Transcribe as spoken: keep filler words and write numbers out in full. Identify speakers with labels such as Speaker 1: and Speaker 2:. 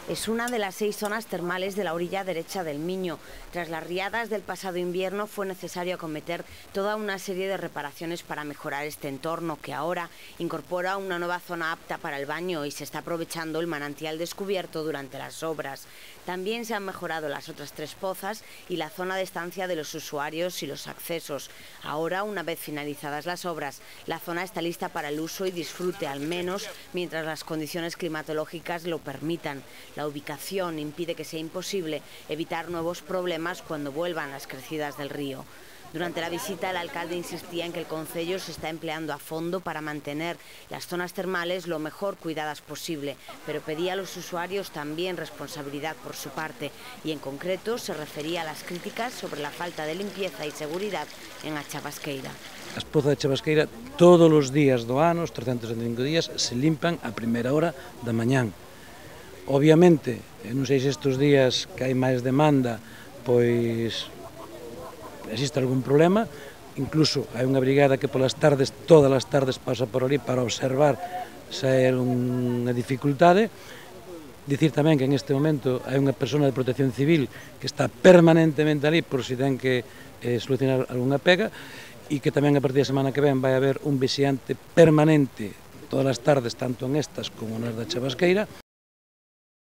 Speaker 1: Es una de las seis zonas termales de la orilla derecha del Miño. Tras las riadas del pasado invierno fue necesario acometer toda una serie de reparaciones para mejorar este entorno, que ahora incorpora una nueva zona apta para el baño y se está aprovechando el manantial descubierto durante las obras. También se han mejorado las otras tres pozas y la zona de estancia de los usuarios y los accesos. Ahora, una vez finalizadas las obras, la zona está lista para el uso y disfrute, al menos mientras las condiciones climatológicas lo permitan. La ubicación impide que sea imposible evitar nuevos problemas cuando vuelvan las crecidas del río. Durante la visita, el alcalde insistía en que el concello se está empleando a fondo para mantener las zonas termales lo mejor cuidadas posible, pero pedía a los usuarios también responsabilidad por su parte y, en concreto, se refería a las críticas sobre la falta de limpieza y seguridad en a Chavasqueira.
Speaker 2: As pozas de Chavasqueira todos os días do ano, os trescentos sesenta e cinco días, se limpan a primeira hora da mañán. Obviamente, non sei se estes días que hai máis demanda, pois existe algún problema, incluso hai unha brigada que polas tardes, todas as tardes pasa por ali para observar se hai unha dificultade. Dicir tamén que en este momento hai unha persona de protección civil que está permanentemente ali por si ten que eh, solucionar algunha pega, e que tamén a partir da semana que ven vai haber un vixiante permanente todas as tardes, tanto en estas como nas da Chavasqueira.